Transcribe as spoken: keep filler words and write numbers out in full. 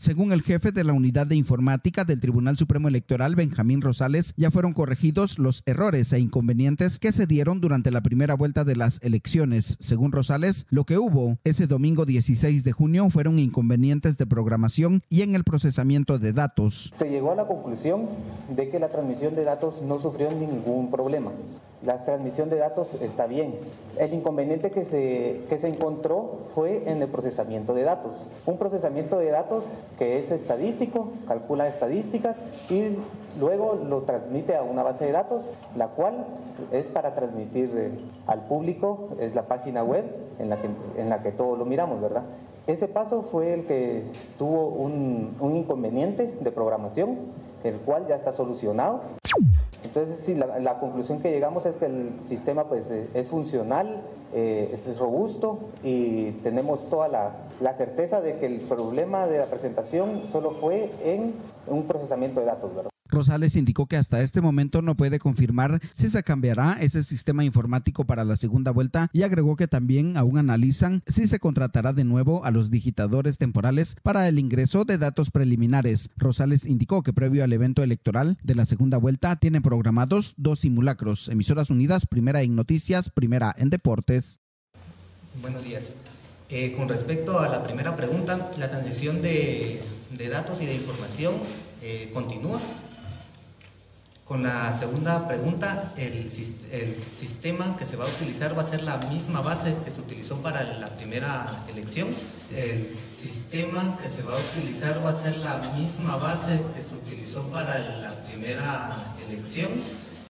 Según el jefe de la Unidad de Informática del Tribunal Supremo Electoral, Benjamín Rosales, ya fueron corregidos los errores e inconvenientes que se dieron durante la primera vuelta de las elecciones. Según Rosales, lo que hubo ese domingo dieciséis de junio fueron inconvenientes de programación y en el procesamiento de datos. Se llegó a la conclusión de que la transmisión de datos no sufrió ningún problema. La transmisión de datos está bien. El inconveniente que se, que se encontró fue en el procesamiento de datos. Un procesamiento de datos que es estadístico, calcula estadísticas y luego lo transmite a una base de datos, la cual es para transmitir al público, es la página web en la que, en la que todos lo miramos, ¿verdad? Ese paso fue el que tuvo un, un inconveniente de programación, el cual ya está solucionado. Entonces, sí, la, la conclusión que llegamos es que el sistema pues, es funcional, eh, es robusto y tenemos toda la, la certeza de que el problema de la presentación solo fue en un procesamiento de datos, ¿verdad? Rosales indicó que hasta este momento no puede confirmar si se cambiará ese sistema informático para la segunda vuelta y agregó que también aún analizan si se contratará de nuevo a los digitadores temporales para el ingreso de datos preliminares. Rosales indicó que previo al evento electoral de la segunda vuelta tienen programados dos simulacros. Emisoras Unidas, primera en noticias, primera en deportes. Buenos días. Eh, con respecto a la primera pregunta, la transición de, de datos y de información eh, continúa. Con la segunda pregunta, el, el sistema que se va a utilizar va a ser la misma base que se utilizó para la primera elección. El sistema que se va a utilizar va a ser la misma base que se utilizó para la primera elección.